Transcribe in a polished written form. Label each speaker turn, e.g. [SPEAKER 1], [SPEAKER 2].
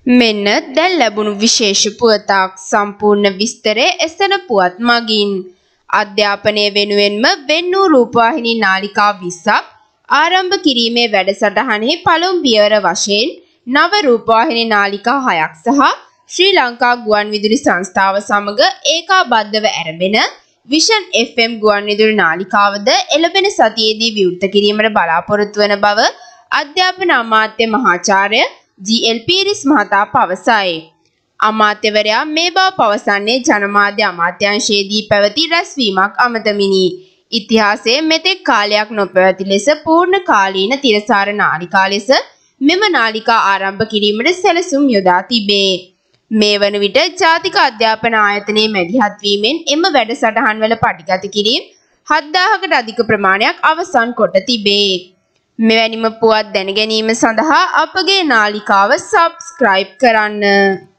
[SPEAKER 1] මෙන්න දැන් ලැබුණු විශේෂ පුවතක් සම්පූර්ණ විස්තරය එසන පුවත් මගින් අධ්‍යාපනය වෙනුවෙන්ම වෙන් වූ රූපවාහිනී නාලිකා 20ක් ආරම්භ කිරීමේ වැඩසටහනෙහි පළමු පියවර වශයෙන් නව රූපවාහිනී නාලිකා 6ක් සහ ශ්‍රී ලංකා ගුවන්විදුලි සංස්ථාව සමග ඒකාබද්ධව ආරම්භන විෂන් FM ගුවන්විදුලි නාලිකාවද එළඹෙන සතියේදී විවෘත කිරීමට බලාපොරොත්තු වන බව අධ්‍යාපන අමාත්‍ය මහාචාර්ය GL පීරිස් මහතා පවසයි. අමාත්‍යවරයා මේ බව පවසන්නේ ජනමාධ්‍ය අමාත්‍යාංශයේදී පැවති රැස්වීමක් අමතමිනි. ඉතිහාසයේ මෙතෙක් කාලයක් නොපැවති ලෙස පූර්ණ කාලීන තිරසාර නාලිකා ලෙස මෙම නාලිකා ආරම්භ කිරීමට සැලසුම් යොදා තිබේ. මේ වන විට ජාතික අධ්‍යාපන ආයතනයේ මැදිහත් වීමෙන් එම වැඩසටහන් වල පටිගත කිරීම 7000කට අධික ප්‍රමාණයක් අවසන් කොට තිබේ. මෙවැනිම පුවත් දැන ගැනීම සඳහා අපගේ නාලිකාව සබ්ස්ක්‍රයිබ් කරන්න.